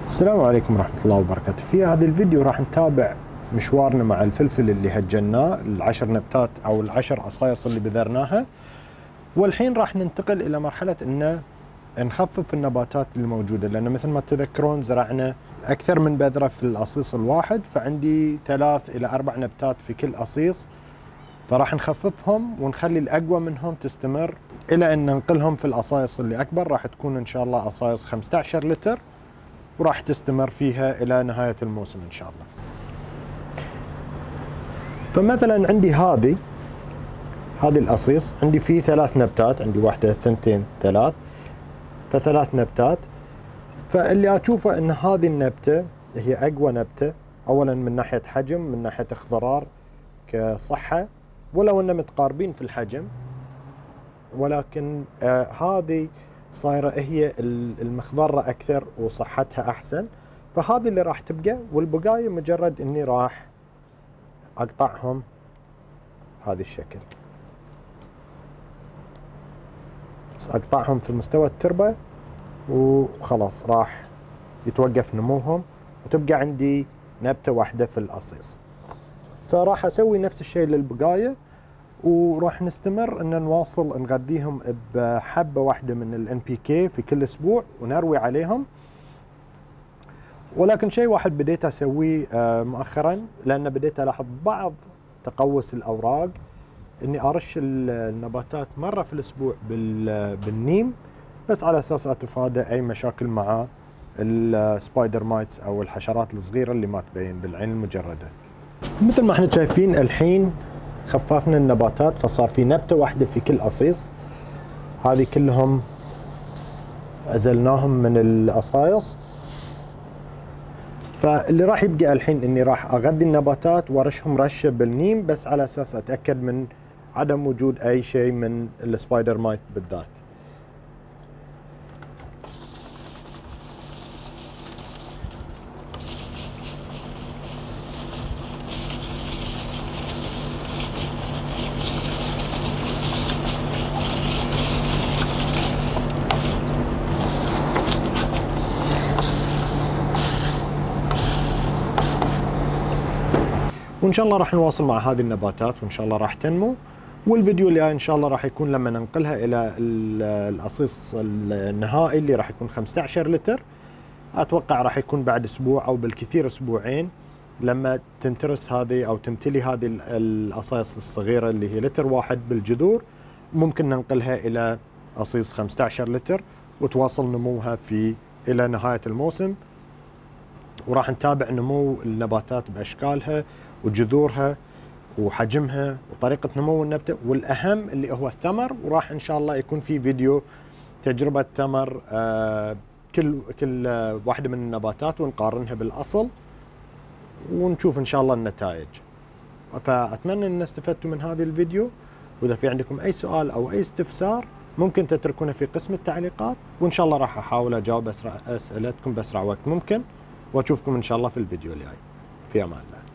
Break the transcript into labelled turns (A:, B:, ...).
A: السلام عليكم ورحمة الله وبركاته. في هذا الفيديو راح نتابع مشوارنا مع الفلفل اللي هجناه، العشر نبتات او العشر عصايص اللي بذرناها. والحين راح ننتقل الى مرحلة ان نخفف النباتات الموجودة، لان مثل ما تذكرون زرعنا اكثر من بذرة في الاصيص الواحد، فعندي 3 إلى 4 نبتات في كل اصيص، فراح نخففهم ونخلي الاقوى منهم تستمر الى ان ننقلهم في الاصايص اللي اكبر. راح تكون ان شاء الله اصايص 15 لتر وراح تستمر فيها إلى نهاية الموسم إن شاء الله. فمثلا عندي هذه الأصيص، عندي فيه 3 نبتات، عندي 1 2 3، ف3 نبتات. فاللي أشوفه أن هذه النبتة هي أقوى نبتة، أولا من ناحية حجم، من ناحية اخضرار كصحة، ولو أن متقاربين في الحجم، ولكن هذه صايرة هي المخضرة أكثر وصحتها أحسن، فهذه اللي راح تبقى. والبقايا مجرد إني راح أقطعهم هذا الشكل، بس أقطعهم في مستوى التربة وخلاص راح يتوقف نموهم وتبقى عندي نبتة واحدة في الأصيص. فراح أسوي نفس الشيء للبقايا، وراح نستمر ان نواصل نغذيهم بحبه واحده من ال NPK في كل اسبوع ونروي عليهم. ولكن شيء واحد بديت اسويه مؤخرا، لان بديت الاحظ بعض تقوس الاوراق، اني ارش النباتات مره في الاسبوع بالنيم، بس على اساس اتفادى اي مشاكل مع السبايدر مايتس او الحشرات الصغيره اللي ما تبين بالعين المجرده. مثل ما احنا شايفين الحين خففنا النباتات، فصار في نبتة واحدة في كل أصيص. هذه كلهم أزلناهم من الأصايص. فاللي راح يبقى الحين إني راح أغذي النباتات وأرشهم رشة بالنيم، بس على أساس أتأكد من عدم وجود أي شيء من السبايدر مايت بالذات. وان شاء الله راح نواصل مع هذه النباتات، وان شاء الله راح تنمو. والفيديو اللي ان شاء الله راح يكون لما ننقلها الى الاصيص النهائي اللي راح يكون 15 لتر. اتوقع راح يكون بعد اسبوع او بالكثير اسبوعين، لما تنترس هذه او تمتلي هذه الاصايص الصغيره اللي هي لتر واحد بالجذور، ممكن ننقلها الى اصيص 15 لتر وتواصل نموها الى نهايه الموسم. وراح نتابع نمو النباتات باشكالها وجذورها وحجمها وطريقة نمو النبتة، والأهم اللي هو الثمر. وراح إن شاء الله يكون في فيديو تجربة ثمر كل واحدة من النباتات، ونقارنها بالأصل ونشوف إن شاء الله النتائج. فأتمنى أن استفدتوا من هذا الفيديو، وإذا في عندكم أي سؤال أو أي استفسار ممكن تتركونه في قسم التعليقات، وإن شاء الله راح أحاول أجاوب أسئلتكم بأسرع وقت ممكن. وأشوفكم إن شاء الله في الفيديو الجاي. في أمان الله.